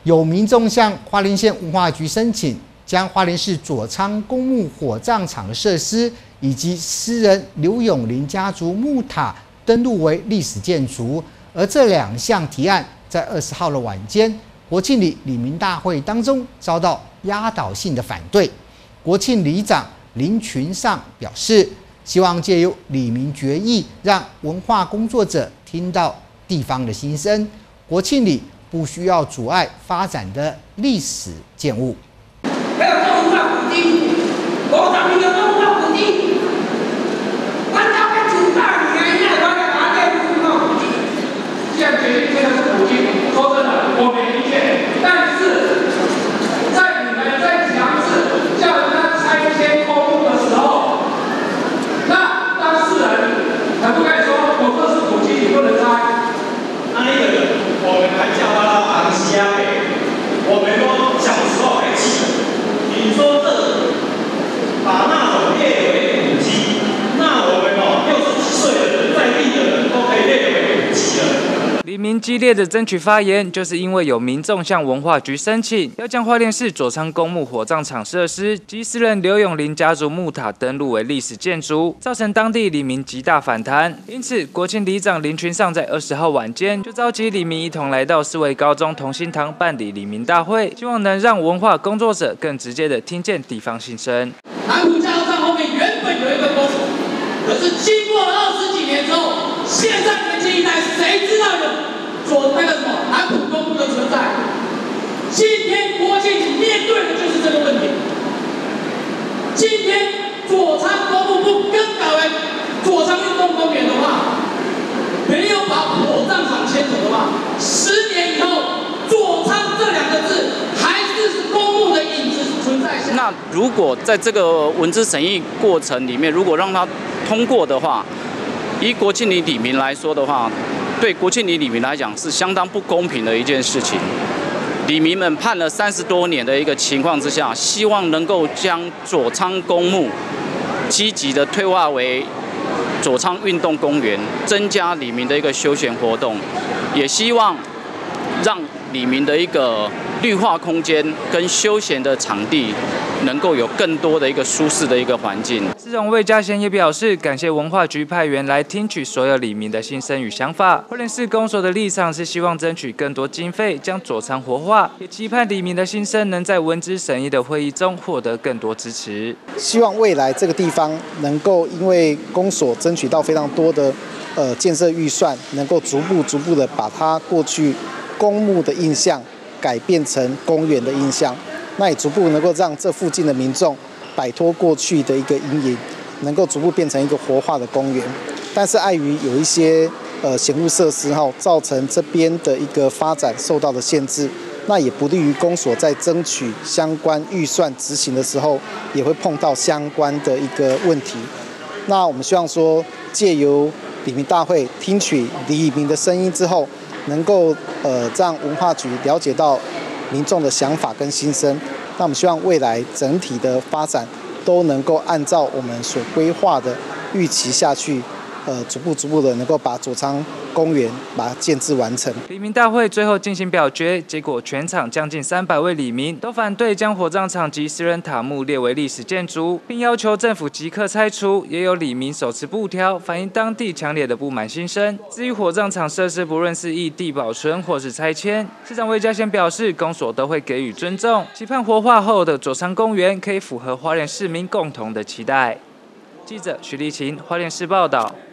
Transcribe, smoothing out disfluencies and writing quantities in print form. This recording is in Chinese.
有民众向花莲县文化局申请，将花莲市左昌公墓火葬场的设施以及诗人刘永林家族墓塔登录为历史建筑。而这2项提案在20号的晚间，国庆里里民大会当中遭到压倒性的反对。国庆里长林群上表示，希望借由里民决议，让文化工作者听到地方的心声。国庆里不需要阻碍发展的历史建物。 还有文化古迹，我咱们有文化古迹，咱大概主大年夜我要拿这文化古迹。既然决定这个是古迹，说真的，我没意见。但是在你们在强制叫他拆迁公墓的时候，那当事人可不可以说我这是古迹，你不能拆？ 那一个人，我们还叫他昂西亚北，我们都小时候还记得。你说这把那种列为古迹，那我们60几岁的人在地的人都可以列为古迹了。 里民激烈的争取发言，就是因为有民众向文化局申请，要将花莲市左昌公墓火葬场设施及诗人刘永林家族墓塔登录为历史建筑，造成当地里民极大反弹。因此，国庆里长林群上在20号晚间就召集里民一同来到四维高中同心堂办理里民大会，希望能让文化工作者更直接的听见地方心声。 南埔加油站后面原本有一个公墓，可是经过20几年之后，现在年轻一代谁知道有那个什么南埔公墓的存在？今天国庆里面对的就是这个问题。今天左昌公墓不更改为左昌运动公园的话，没有把火葬场迁走的话，10年以后左昌这2个字还是公墓的影子存在下。 那如果在这个文资审议过程里面，如果让它通过的话，以国庆里里民来说的话，对国庆里里民来讲是相当不公平的一件事情。里民们判了30多年的一个情况之下，希望能够将左昌公墓积极的退化为左昌运动公园，增加里民的一个休闲活动，也希望让里民的一个绿化空间跟休闲的场地能够有更多的一个舒适的一个环境。 市长魏家贤也表示，感谢文化局派员来听取所有里民的心声与想法。花莲市公所的立场是希望争取更多经费，将左昌活化，也期盼里民的心声能在文资审议的会议中获得更多支持。 希望未来这个地方能够因为公所争取到非常多的建设预算，能够逐步的把它过去公墓的印象改变成公园的印象，那也逐步能够让这附近的民众摆脱过去的一个阴影，能够逐步变成一个活化的公园。但是碍于有一些闲物设施造成这边的一个发展受到的限制，那也不利于公所在争取相关预算执行的时候，也会碰到相关的一个问题。那我们希望说，借由里民大会听取里民的声音之后，能够让文化局了解到民众的想法跟心声。那我们希望未来整体的发展都能够按照我们所规划的预期下去，逐步的能够把左昌公园把它建置完成。 里民大会最后进行表决，结果全场将近300位里民都反对将火葬场及诗人塔墓列为历史建筑，并要求政府即刻拆除。也有里民手持布条，反映当地强烈的不满心声。至于火葬场设施，不论是异地保存或是拆迁，市长魏家贤表示，公所都会给予尊重，期盼活化后的左昌公园可以符合花莲市民共同的期待。记者徐立琴，花莲市报道。